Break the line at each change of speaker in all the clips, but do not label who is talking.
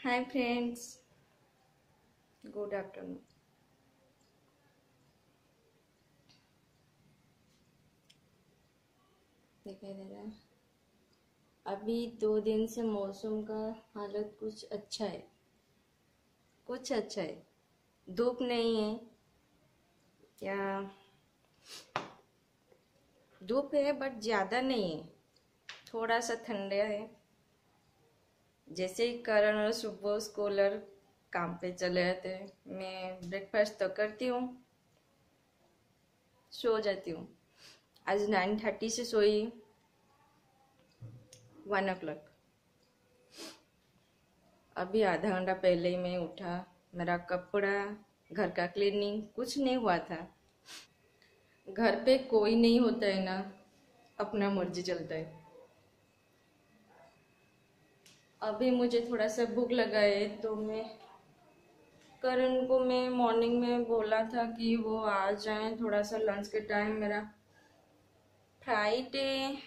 Hi friends, good afternoon. दिखाई दे रहा है? अभी 2 दिन से मौसम का हालत कुछ अच्छा है, कुछ अच्छा है। धूप नहीं है या धूप है बट ज़्यादा नहीं है, थोड़ा सा ठंडा है। जैसे ही करण और सुबह स्कॉलर काम पे चले जाते हैं, मैं ब्रेकफास्ट तो करती हूँ, सो जाती हूँ। आज 9:30 से सोई, 1 o'clock। अभी आधा घंटा पहले ही मैं उठा। मेरा कपड़ा, घर का क्लीनिंग कुछ नहीं हुआ था। घर पे कोई नहीं होता है ना, अपना मर्जी चलता है। अभी मुझे थोड़ा सा भूख लगा है तो मैं करण को मैं मॉर्निंग में बोला था कि वो आ जाए थोड़ा सा लंच के टाइम। मेरा फ्राइडे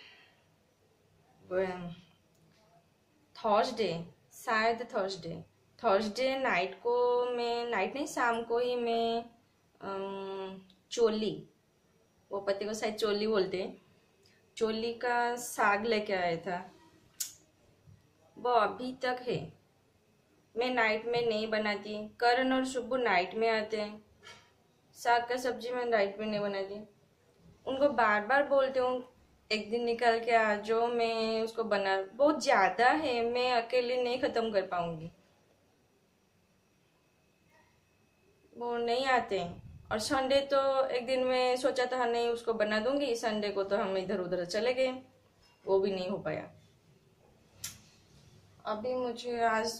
थर्सडे, शायद थर्सडे नाइट को मैं, नाइट नहीं शाम को ही मैं चोली, वो पति को शायद चोली बोलते हैं, चोली का साग लेके आया था। वो अभी तक है। मैं नाइट में नहीं बनाती, करण और शुभू नाइट में आते हैं। साग का सब्जी मैं नाइट में नहीं बनाती। उनको बार बार बोलती हूँ एक दिन निकाल के आ जाओ, मैं उसको बना, बहुत ज्यादा है, मैं अकेले नहीं खत्म कर पाऊंगी। वो नहीं आते हैं। और संडे तो एक दिन मैं सोचा था नहीं उसको बना दूंगी, संडे को तो हम इधर उधर चले गए, वो भी नहीं हो पाया। अभी मुझे आज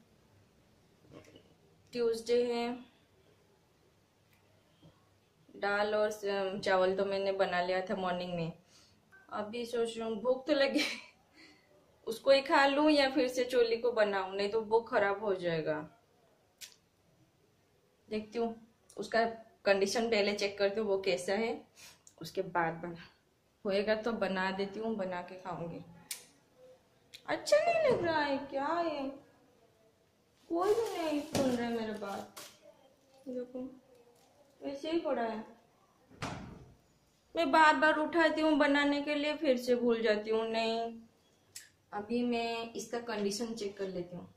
ट्यूसडे है, दाल और चावल तो मैंने बना लिया था मॉर्निंग में। अभी सोच रही हूँ भूख तो लगी उसको ही खा लूं या फिर से चोली को बनाऊं, नहीं तो भूख खराब हो जाएगा। देखती हूँ, उसका कंडीशन पहले चेक करती हूँ वो कैसा है, उसके बाद बना होएगा तो बना देती हूँ, बना के खाऊंगी। अच्छा नहीं लग रहा है क्या है? कोई भी नहीं सुन रहा है मेरे बात। देखो वैसे ही पड़ा है। मैं बार बार उठाती हूँ बनाने के लिए, फिर से भूल जाती हूँ। नहीं, अभी मैं इसका कंडीशन चेक कर लेती हूँ।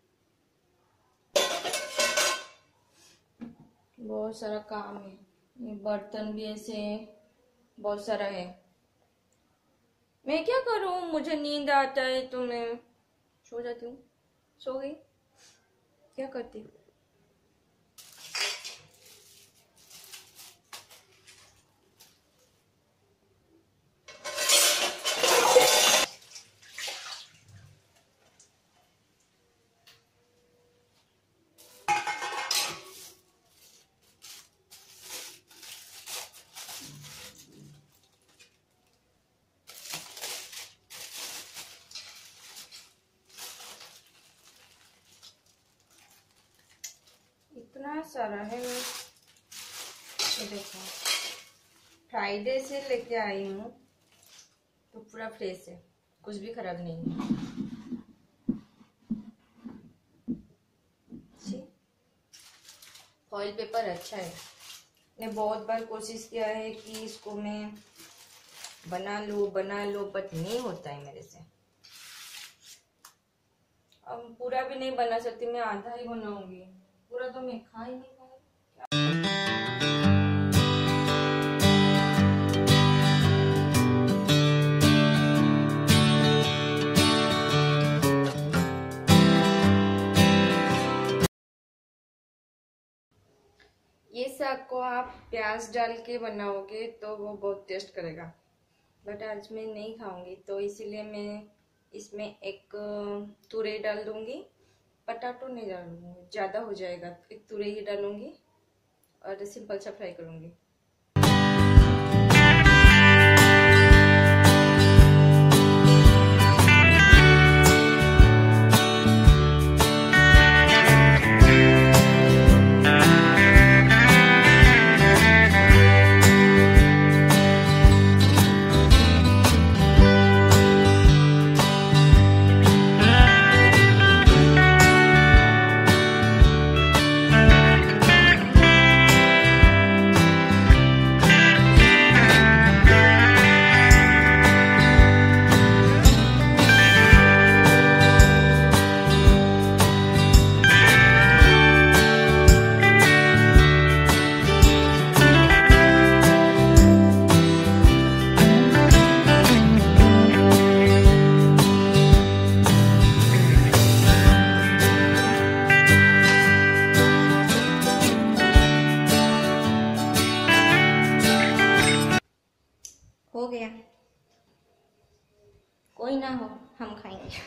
बहुत सारा काम है, ये बर्तन भी ऐसे बहुत सारा है। मैं क्या करूँ, मुझे नींद आता है तो मैं सो जाती हूँ। सो गई, क्या करती हूँ। इतना सारा है। ये देखो, फ्राइडे से लेके आई हूँ तो पूरा फ्रेश है, कुछ भी खराब नहीं है। फॉइल पेपर अच्छा है। मैंने बहुत बार कोशिश किया है कि इसको मैं बना लो बट नहीं होता है मेरे से। अब पूरा भी नहीं बना सकती, मैं आधा ही बनाऊंगी, पूरा तो मैं खा ही नहीं पाऊंगी। ये साग को आप प्याज डाल के बनाओगे तो वो बहुत टेस्ट करेगा, बट आज मैं नहीं खाऊंगी तो इसीलिए मैं इसमें एक तुरई डाल दूंगी। पटाटो नहीं डालूंगी, ज़्यादा हो जाएगा। एक तुरई ही डालूंगी और सिंपल सा फ्राई करूंगी। कोई ना हो, हम खाएंगे।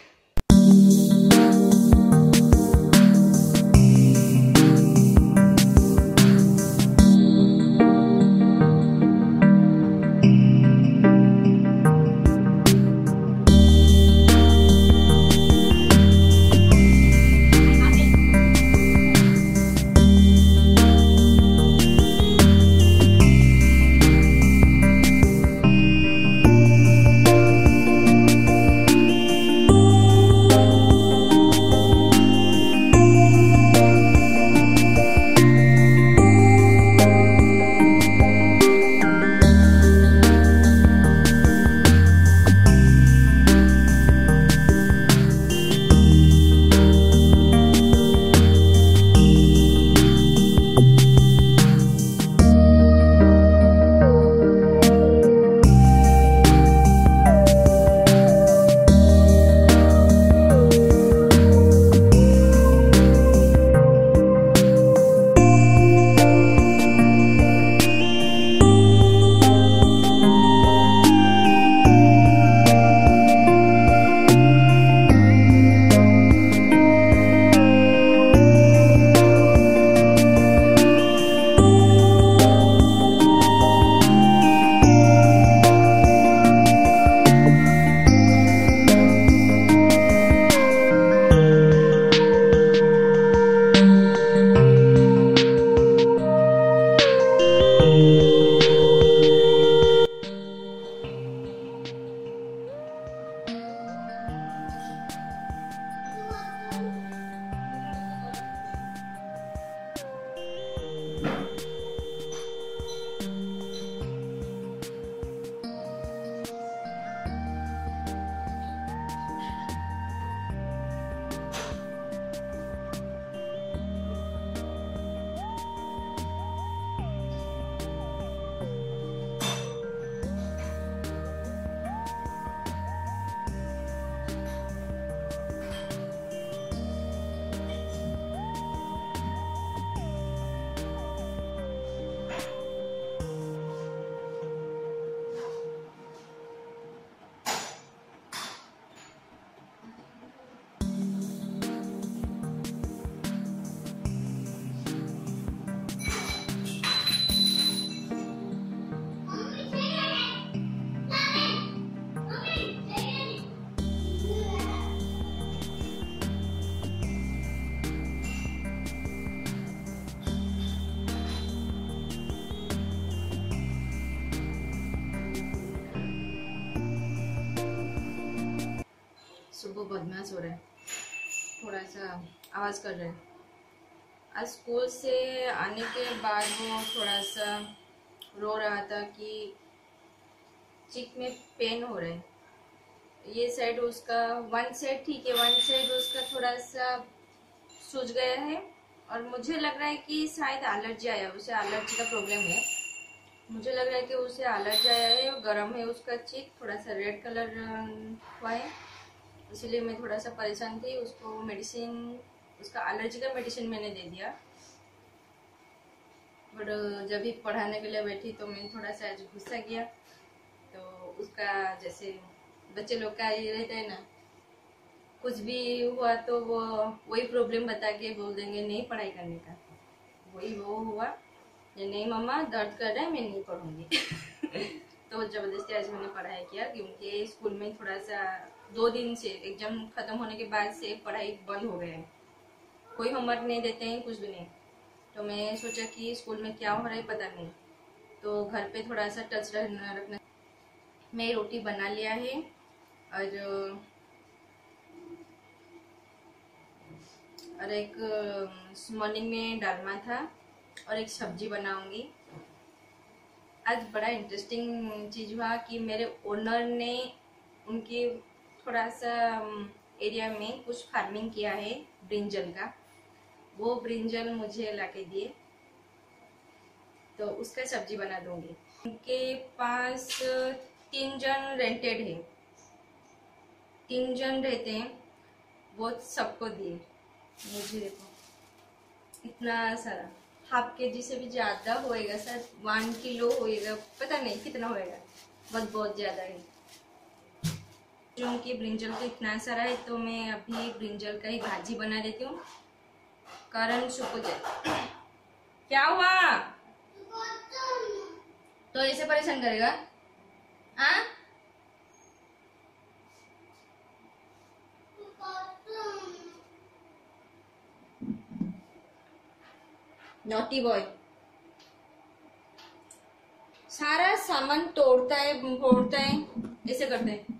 सुबह बदमाश हो रहा है, थोड़ा सा आवाज़ कर रहा है। आज स्कूल से आने के बाद वो थोड़ा सा रो रहा था कि चीक में पेन हो रहा है। ये साइड उसका, वन साइड ठीक है, वन साइड उसका थोड़ा सा सूज गया है और मुझे लग रहा है कि शायद एलर्जी आया, उसे एलर्जी का प्रॉब्लम है। मुझे लग रहा है कि उसे एलर्जी आया है और गर्म है उसका चीक, थोड़ा सा रेड कलर हुआ है, इसलिए मैं थोड़ा सा परेशान थी। उसको मेडिसिन, उसका एलर्जी का मेडिसिन मैंने दे दिया। बट जब भी पढ़ाने के लिए बैठी तो मैं थोड़ा सा गुस्सा किया। तो उसका जैसे बच्चे लोग का ये रहता है ना, कुछ भी हुआ तो वो वही प्रॉब्लम बता के बोल देंगे नहीं पढ़ाई करने का। वही वो हुआ, या नहीं मम्मा दर्द कर रहा है मैं नहीं पढ़ूंगी। तो जबरदस्ती आज मैंने पढ़ाई किया, क्योंकि स्कूल में थोड़ा सा 2 दिन से एग्जाम खत्म होने के बाद से पढ़ाई बंद हो गया है, कोई होमवर्क नहीं देते हैं, कुछ भी नहीं। तो मैं सोचा कि स्कूल में क्या हो रहा है पता नहीं, तो घर पे थोड़ा सा टच रखना। मैं रोटी बना लिया है और एक मॉर्निंग में डालमा था और एक सब्जी बनाऊंगी। आज बड़ा इंटरेस्टिंग चीज़ हुआ कि मेरे ओनर ने उनकी थोड़ा सा एरिया में कुछ फार्मिंग किया है ब्रिंजल का, वो ब्रिंजल मुझे लाके दिए, तो उसका सब्जी बना दूंगी। उनके पास 3 जन रेंटेड है, 3 जन रहते हैं, वो सबको दिए। मुझे देखो इतना सारा, हाफ केजी से भी ज़्यादा होएगा, सर 1 किलो होएगा, पता नहीं कितना होएगा, बहुत ज़्यादा है। सोच रही हूँ कि ब्रिंजल तो इतना सारा है तो मैं अभी ब्रिंजल का ही भाजी बना देती हूँ। कारण सुख जाए। क्या हुआ? तो ऐसे परेशान करेगा? हाँ? नॉटी बॉय सारा सामान तोड़ता है, फोड़ता है, ऐसे करते हैं।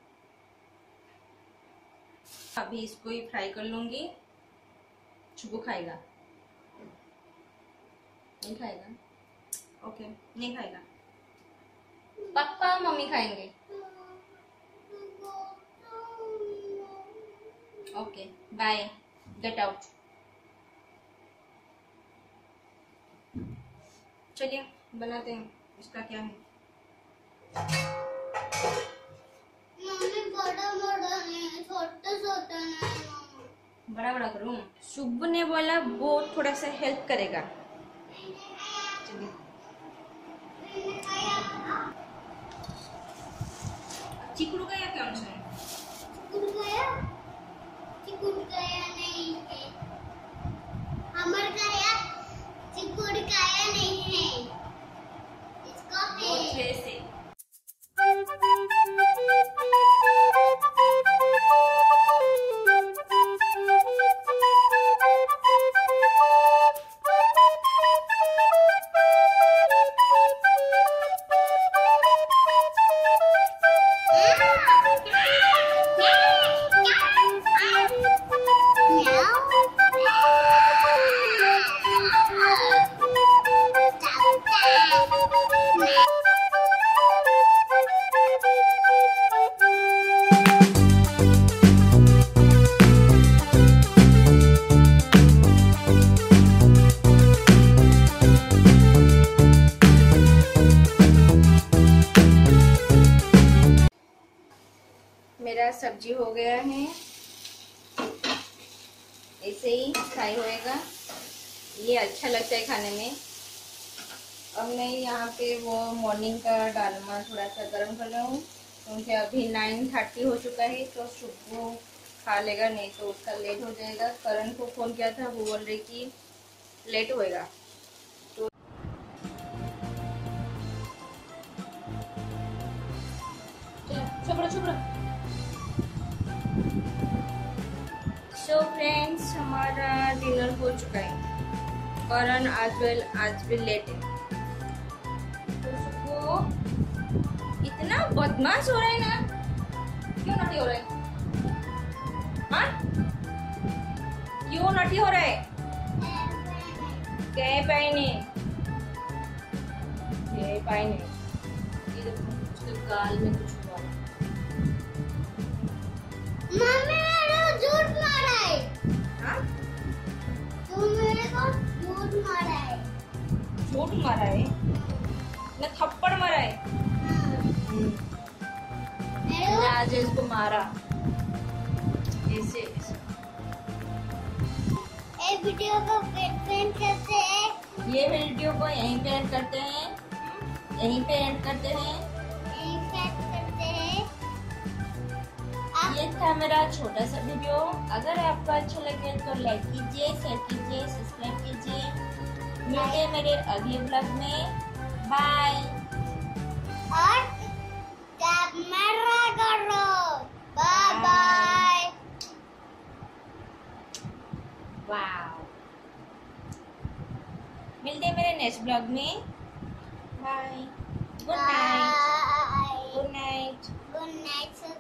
अभी इसको ही फ्राई कर लूंगी। छुपू खाएगा? नहीं खाएगा? ओके, नहीं खाएगा। पापा मम्मी खाएंगे। Okay bye, get out. चलिए बनाते हैं। इसका क्या है?
बड़ा बड़ा नहीं, छोटा छोटा नहीं।
बड़ा बड़ा करूं? शुभ ने बोला वो थोड़ा सा हेल्प करेगा। चलिए चिकू गया क्या उनसे?
चिकुड़ गया नहीं है। हमारे गया चिकुड़ गया नहीं है। इसको
अच्छे से मेरा सब्जी हो गया है। ऐसे ही फ्राई होएगा। ये अच्छा लगता है खाने में। अब मैं यहाँ पे वो मॉर्निंग का डालमा थोड़ा सा गर्म कर रहा हूँ क्योंकि अभी 9:30 हो चुका है तो सुबह खा लेगा, नहीं तो उसका लेट हो जाएगा। करण को फोन किया था, वो बोल रही कि लेट होएगा। तो सो फ्रेंड्स, हमारा डिनर हो चुका है। करण आज भी लेट है। तो उसको इतना बदमाश हो रहा है ना, क्यों नटी हो रहा है? हाँ, क्यों नटी हो रहा है? क्या पाइने उसके गाल में कुछ हुआ।
मम्मी मेरे झूठ मारा है।
हाँ?
तू मेरे को झूठ मारा है।
झूठ मारा है ना, थप्पड़ मारा है। मैंने आज इसको मारा ऐसे।
ये वीडियो को पेंट करते हैं।
ये वीडियो को यहीं पे एंड करते हैं। यहीं पे एंड करते हैं। ये था मेरा छोटा सा वीडियो। अगर आपको अच्छा लगे तो लाइक कीजिए, शेयर कीजिए, सब्सक्राइब कीजिए। मिलते हैं मेरे अगले ब्लॉग में। बाय।
और कैमरा करो। Bye bye.
वाओ। मिलते हैं मेरे नेक्स्ट ब्लॉग में। Bye. Good night.
Good night.